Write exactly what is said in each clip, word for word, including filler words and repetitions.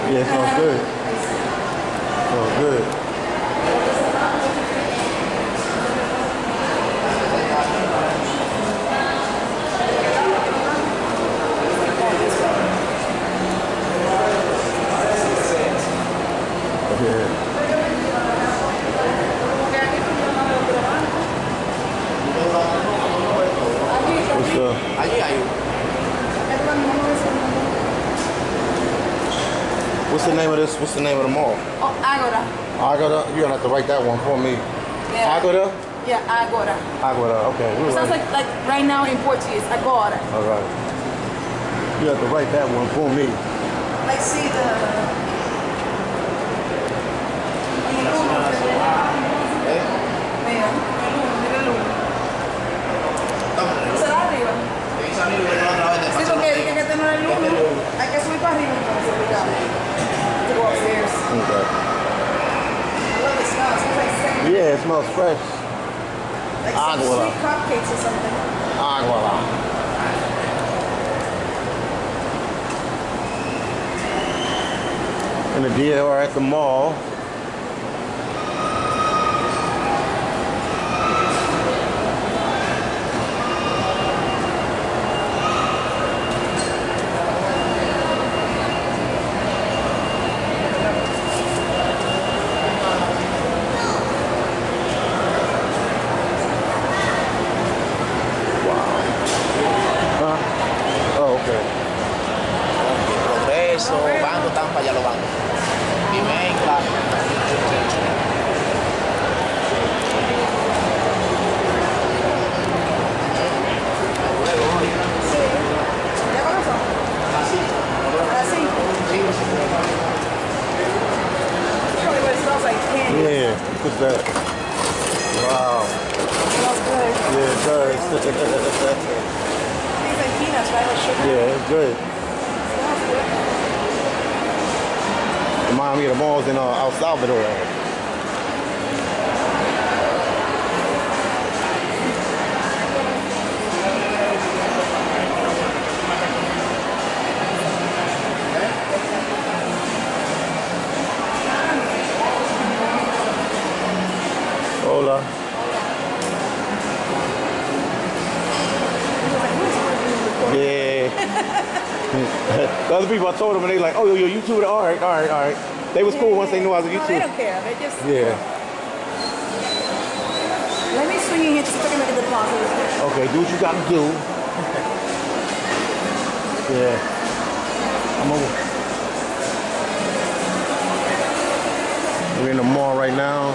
Yeah, it smells good. It smells good. What's the? What's the name of this? What's the name of the mall? Oh, Agora. Agora? You're gonna have to write that one for me. Yeah. Agora? Yeah, Agora. Agora, okay. It sounds like, like right now in Portuguese, Agora. All right. You have to write that one for me. Like, see the... ¿Será arriba? Sí, porque hay que tener el uno. Hay que subir para arriba entonces, obligado. To go upstairs. Okay. I love the smell. It smells like cinnamon. Yeah, it smells fresh. Like some Agora. sweet cupcakes or something. Agora. And the deer are at the mall. Progreso, Banco Tampa, ya lo van. Vivenca. ¿Ya comenzó? A las cinco. Probably what it smells like candy. Yeah, look at that. Wow. It smells good. Yeah, it does. Things like peanuts, right? With sugar. Yeah, it's good. Smells good. Remind me of the malls in uh, El Salvador. Hola. Yeah. The other people, I told them, and they like, oh, you're a YouTuber? All right, all right, all right. They was cool once they knew I was a No, they YouTuber. don't care. They just... Yeah. Let me swing in here to see if I can make a deposit. Okay, do what you gotta do. Yeah. I'm over. We're in the mall right now.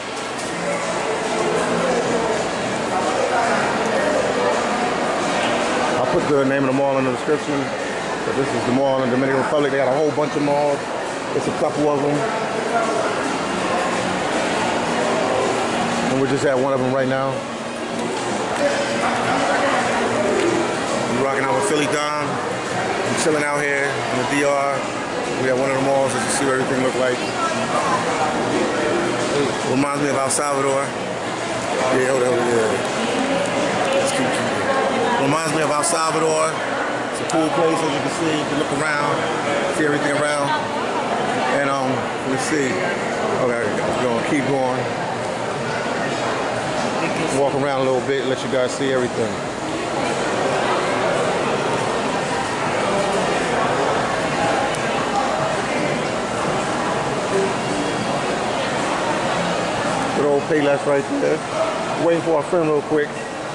I'll put the name of the mall in the description. But this is the mall in the Dominican Republic. They got a whole bunch of malls. It's a couple of them. And we're just at one of them right now. We're rocking out with Philly Dom. I'm chilling out here in the D R. We have one of the malls just to see what everything look like. It reminds me of El Salvador. Yeah, hold on, yeah. Let's keep it. Reminds me of El Salvador. It's a cool place, as you can see. You can look around, see everything around. And um, let's see. Okay, we're gonna keep going. Walk around a little bit, let you guys see everything. Good old Payless right there. Waiting for our friend real quick.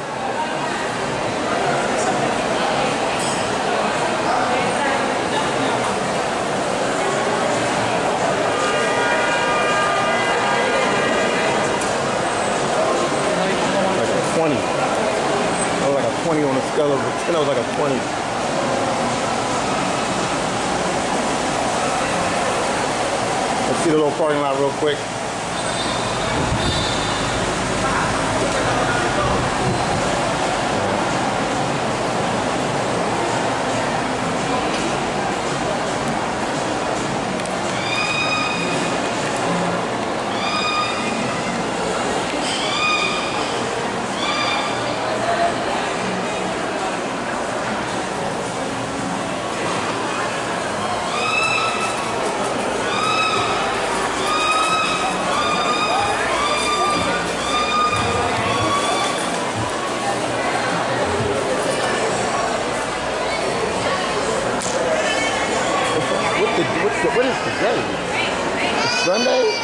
twenty. That was like a twenty on a scale of ten. That was like a twenty. Let's see the little parking lot real quick. the, what's the, what is today? It's Sunday?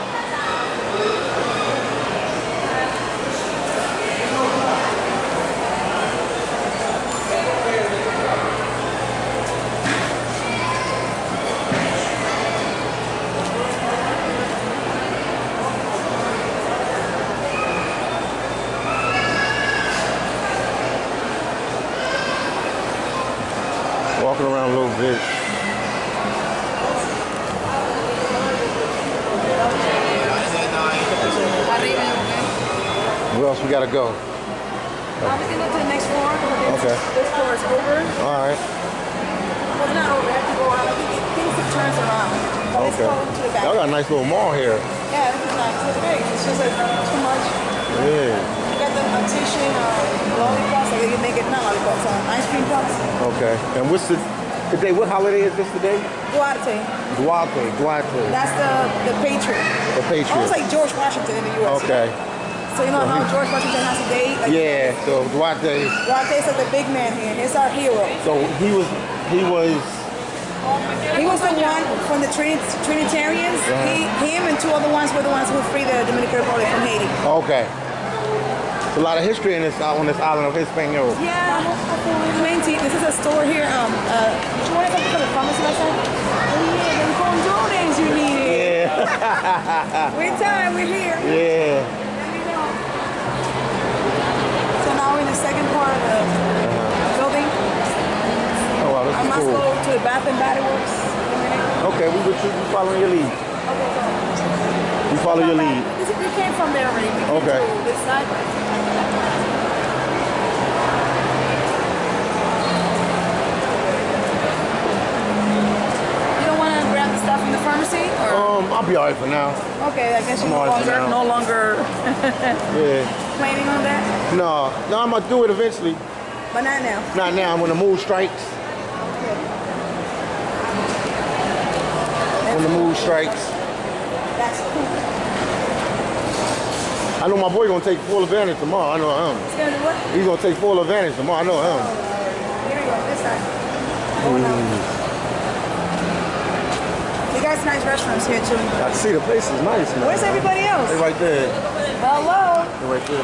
Walking around a little bit. Where else we gotta go? Uh, we can go to the next floor. Okay. This floor is over. All right. Well, it's not over. We have to go out. I think things it turns around. But let's Okay. go to the back. Y'all got a nice little mall here. Yeah, this is nice. It's big. It's just like too much. Yeah. You got the artisan uh, lollipops. Like you make it not lollipops, uh, ice cream puffs. Okay. And what's the today? What holiday is this today? Duarte. Duarte. Duarte. That's the the patriot. The Patriot. Almost like George Washington in the U S. Okay. So you know how George Washington has a date? Like, Yeah. So Duarte. Duarte's like the big man here. He's our hero. So he was. He was. He was the one from the Trini- Trinitarians. Uh-huh. He, him and two other ones were the ones who freed the Dominican Republic from Haiti. Okay. There's a lot of history in this on this island of Hispaniola. Yeah. Main team. This is a store here. Um. Uh. Did you want to come to the pharmacy last time? Oh yeah. Them condones you needed. Yeah. We're time. We're here. Yeah. Let me know. So now we're in the second part of the building. Oh wow, this I is must cool. go to the Bath and Body Works in a minute. Okay, we would we following your lead. Okay, so. We follow your lead. This is, we came from there already. We came Okay. to this side. You don't want to grab the stuff from the pharmacy? Or? Um, I'll be alright for now. Okay, I guess you're I'm no alright for longer, now. no longer Yeah. planning on that? No, no, I'm gonna do it eventually. But not now. Not now. When the mood strikes. When the mood strikes. That's cool. I know my boy gonna take full advantage tomorrow. I know him. It's gonna do what? He's gonna take full advantage tomorrow. I know him. Here we go, this side. Going out. You guys nice restaurants here too. I can see the place is nice now. Where's everybody else? They right there. Hello. They right there.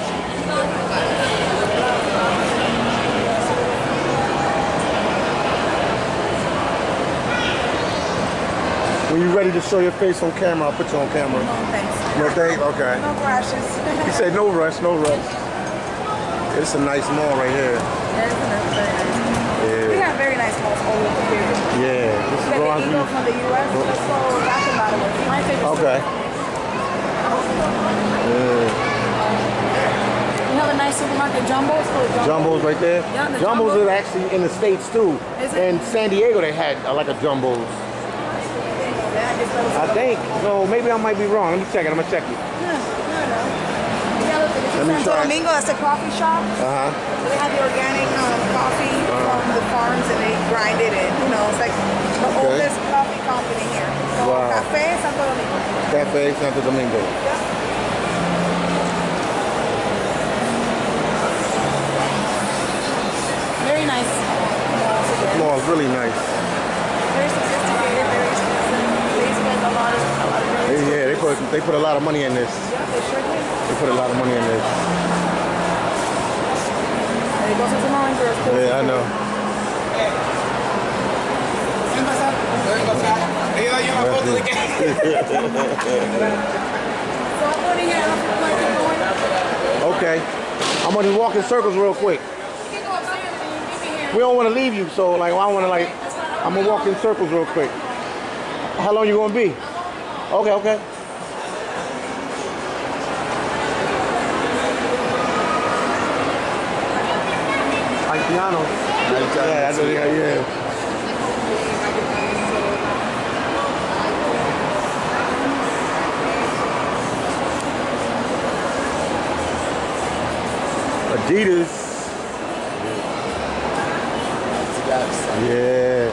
When you're ready to show your face on camera, I'll put you on camera. No, thanks. No thanks? Okay. No crashes. He said no rush, no rush. It's a nice mall right here. Yeah, it's very nice. We Yeah. have very nice malls all over here. Yeah. This is We got the Bronx. Eagle from the U S. Let's go back and bottom. My favorite. Okay. Yeah. We have a nice supermarket, Jumbo. It's called Jumbo. Jumbo's right there. Yeah, the Jumbo's Jumbo. is actually in the States too. Is it? In San Diego they had uh, like a Jumbo's. Yeah, I guess that was I think. So maybe I might be wrong. Let me check it. I'm gonna check it. Yeah, I don't know. Yeah, look, this is Let me Santo try. Domingo. That's a coffee shop. Uh-huh. So they have the organic um, coffee from the farms and they grind it in. You know, it's like the Okay. oldest coffee company here. So Wow. Café Santo Domingo. Cafe Santo Domingo. Yeah. Very nice. malls again. Mall is really nice. Very sophisticated, very expensive. They spend a lot of, a lot of money. They, yeah, they put they put a lot of money in this. Yeah, they sure do. They put a lot of money in this. And it goes into mine girls. Yeah, I know. So I'm going to hear after going. Okay. I'm gonna walk in circles real quick. You can go upstairs and you meet me here. We don't want to leave you, so like I want to like I'm gonna walk in circles real quick. How long you gonna be? Okay, okay. Haitianos. Yeah, I know, yeah, yeah. Adidas. Yeah.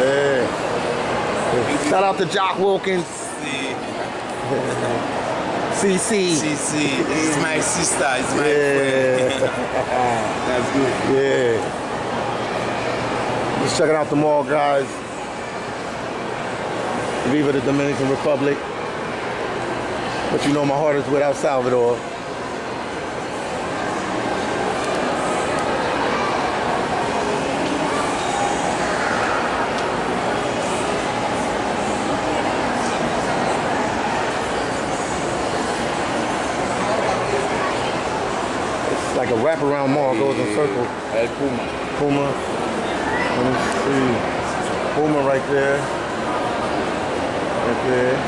yeah. Shout out to Jock Wilkins. C C. C C. It's my sister. It's my Yeah. friend. That's good. Yeah. Just checking out the mall, guys. Viva the Dominican Republic. But you know my heart is with El Salvador. Like a wraparound mall, goes in circle. El Puma. Puma. Let me see. Puma right there. Right there.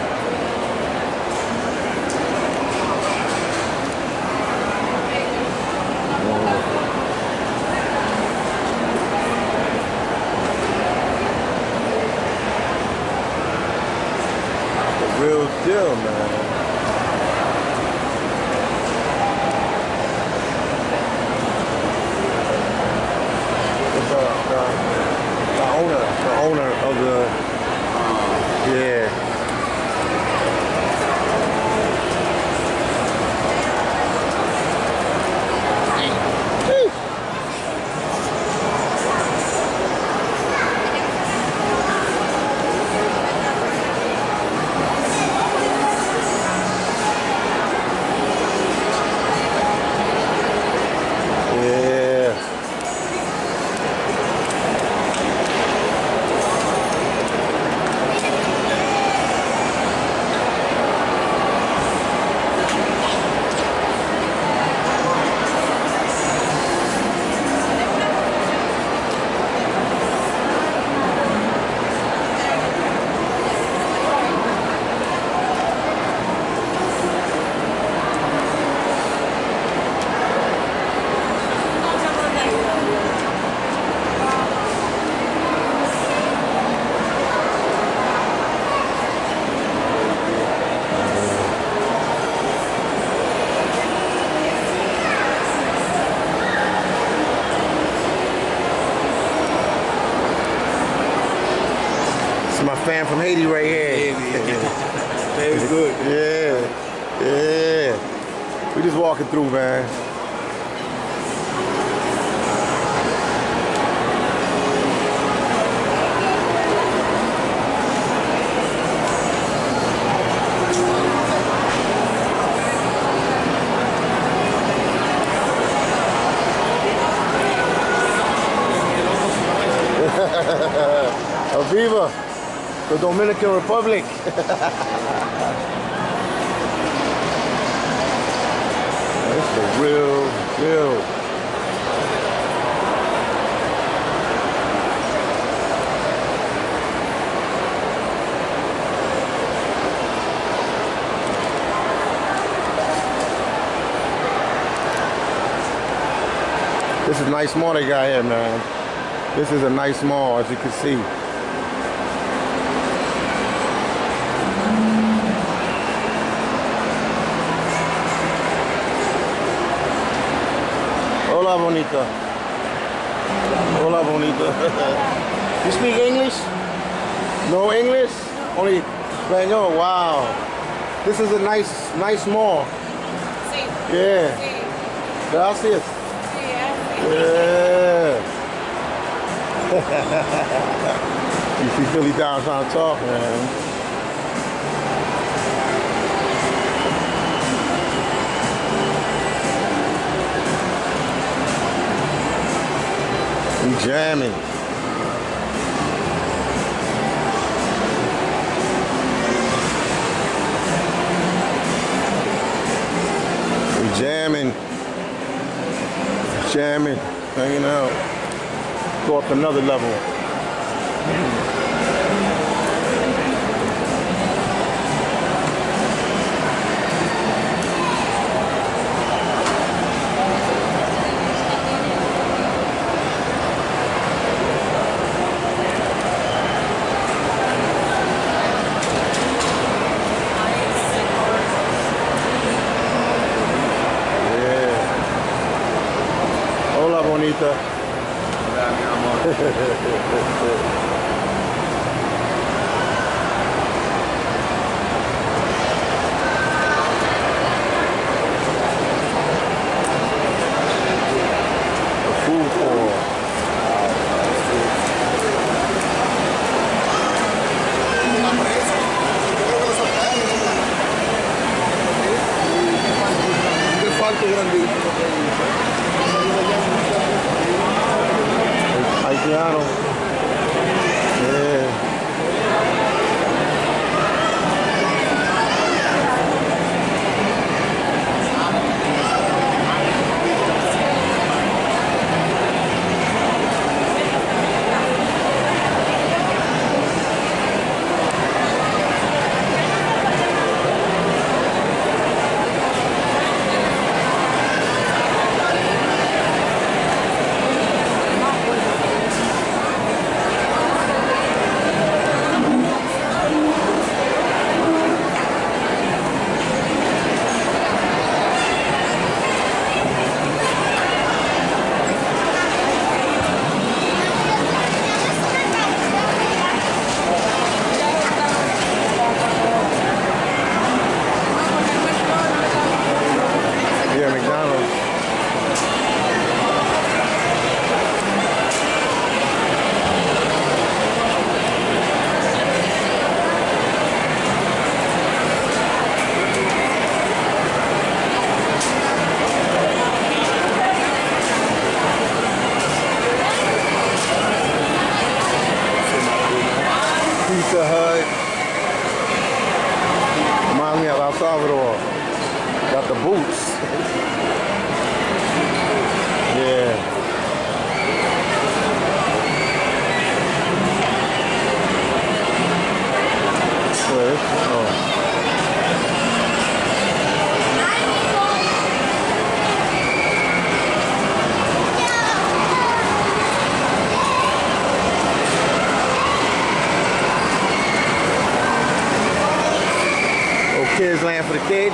The real deal, man. Owner of the, yeah. My fan from Haiti right here. Very good. Yeah, yeah. We just walking through, man. Viva the Dominican Republic. That's the real deal. This is a nice mall they got here, man. This is a nice mall, as you can see. Hola, bonita. Hola, bonita. You speak English? No English? Only Espanol. Wow. This is a nice, nice mall. Sí. Yeah. Sí. Gracias. Sí, eh. Yeah. You see Philly down trying to talk, man. We jamming. We jamming. Jamming. Hanging out. Go up another level. Hola, bonita. Hola, mi amor. Pizza Hut. Reminds me of El Salvador. Got the boots. Yeah. Where? Oh. Kids Land for the kids.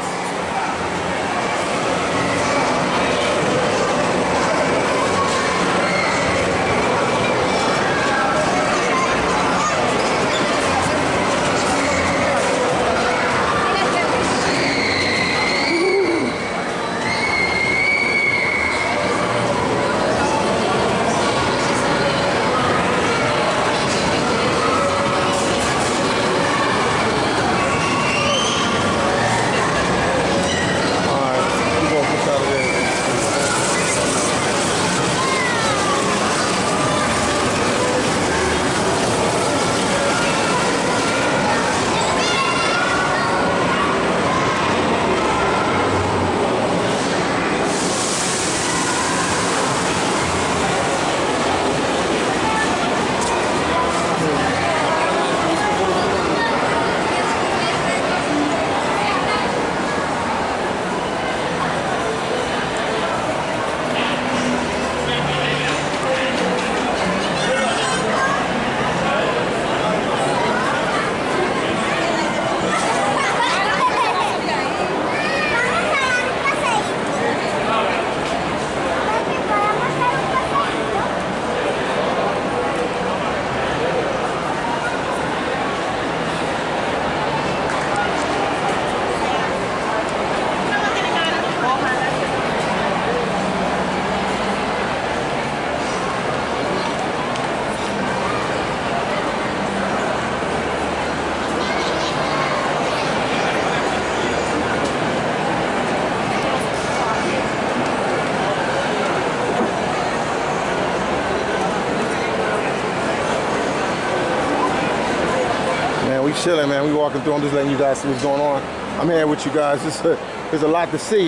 Chilling, man. We walking through. I'm just letting you guys see what's going on. I'm here with you guys. It's a, there's a lot to see,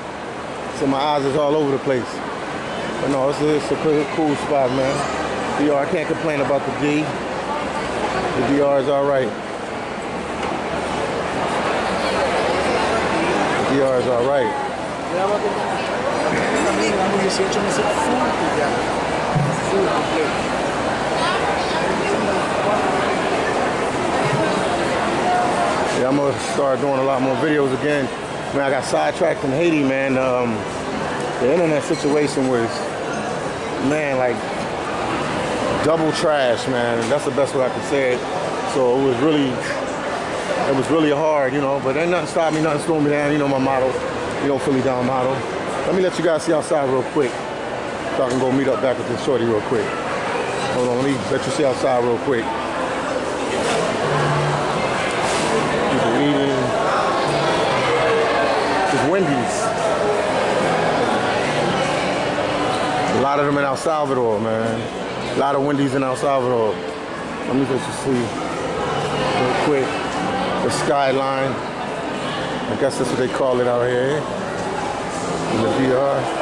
so my eyes is all over the place. But no, it's a, it's a cool, cool spot, man. D R, I can't complain about the D. The D R is all right. The D R is all right. Yeah, I'm gonna start doing a lot more videos again. Man, I got sidetracked in Haiti, man. Um, the internet situation was, man, like double trash, man. That's the best way I can say it. So it was really, it was really hard, you know. But ain't nothing stop me, nothing slow me down. You know my motto, you know, Philly down motto. Let me let you guys see outside real quick, so I can go meet up back with this shorty real quick. Hold on, let me let you see outside real quick. People eating. It's Wendy's. A lot of them in El Salvador, man. A lot of Wendy's in El Salvador. Let me let you see real quick the skyline. I guess that's what they call it out here in the D R.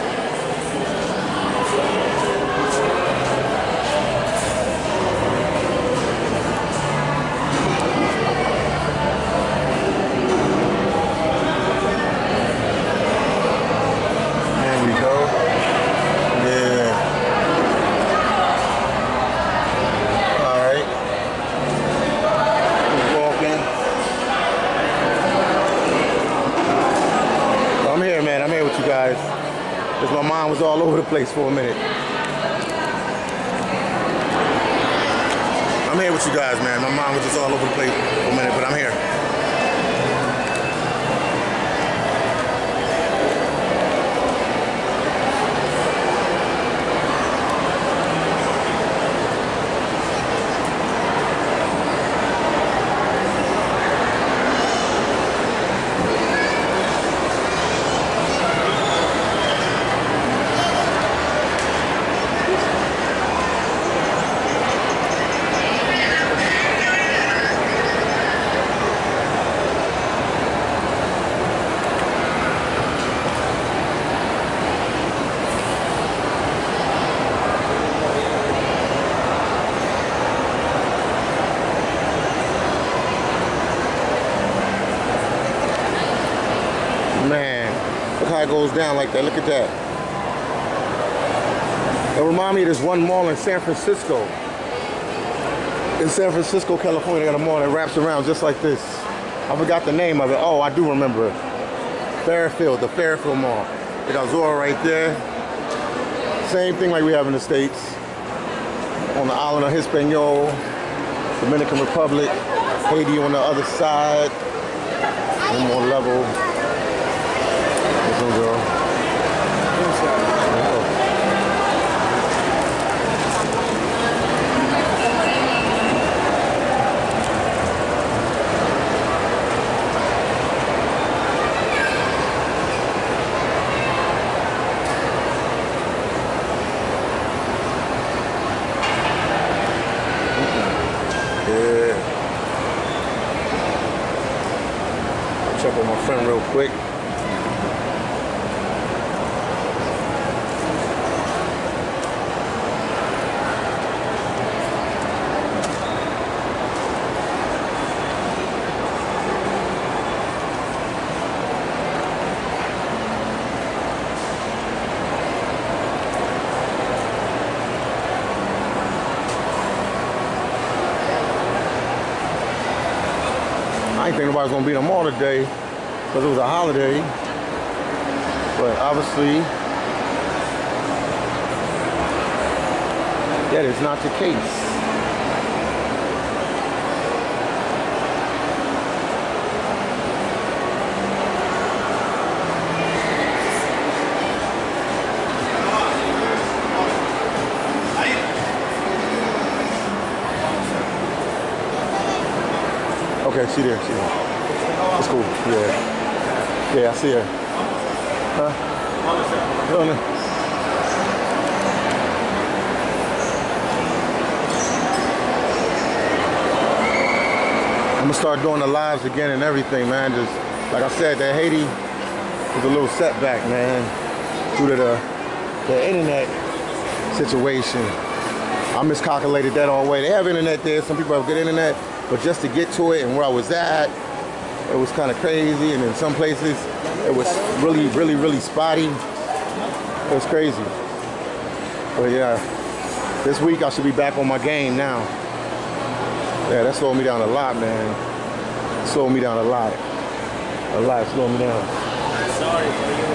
Because my mind was all over the place for a minute. I'm here with you guys, man. My mind was just all over the place for a minute, but I'm here. goes down like that. Look at that. It reminds me of this one mall in San Francisco. In San Francisco, California, they got a mall that wraps around just like this. I forgot the name of it. Oh, I do remember it. Fairfield, the Fairfield Mall. They got Zora right there. Same thing like we have in the States. On the island of Hispaniola, Dominican Republic, Haiti on the other side. One more level. This one, girl. Check on my friend real quick. I didn't think nobody was gonna be in the mall today because it was a holiday, but obviously that is not the case. Okay, see there, see there. It's cool, yeah. Yeah, I see her. Huh? No, no. I'm gonna start doing the lives again and everything, man. Just, like I said, that Haiti was a little setback, man. Due to the, the internet situation. I miscalculated that all the way. They have internet there, some people have good internet. But just to get to it and where I was at, it was kind of crazy. And in some places, it was really, really, really spotty. It was crazy. But yeah, this week I should be back on my game now. Yeah, that slowed me down a lot, man. It slowed me down a lot. A lot, it slowed me down. Sorry for you.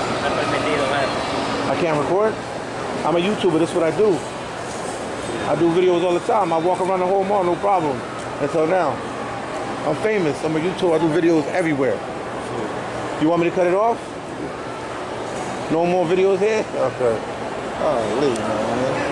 I can't record? I'm a YouTuber, that's what I do. I do videos all the time. I walk around the whole mall, no problem. Until now. I'm famous. I'm a YouTuber. I do videos everywhere. You want me to cut it off? No more videos here? Okay. Oh, leave, man.